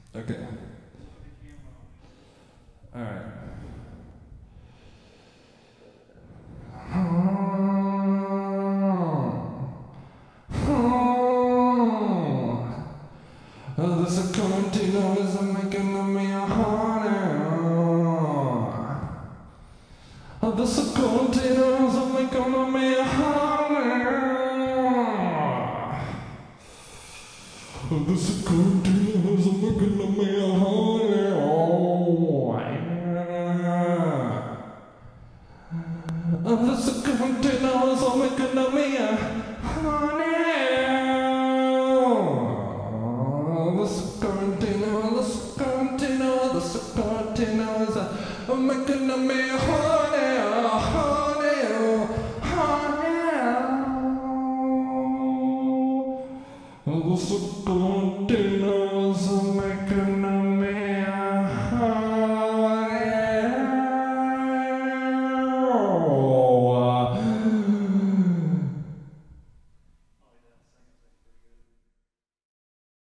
Okay. All right. This quarantine is making me a honey. This quarantine is making me a honey. This quarantine is making me a honey. Oh, yeah. This quarantine is making me a honey. This quarantine is making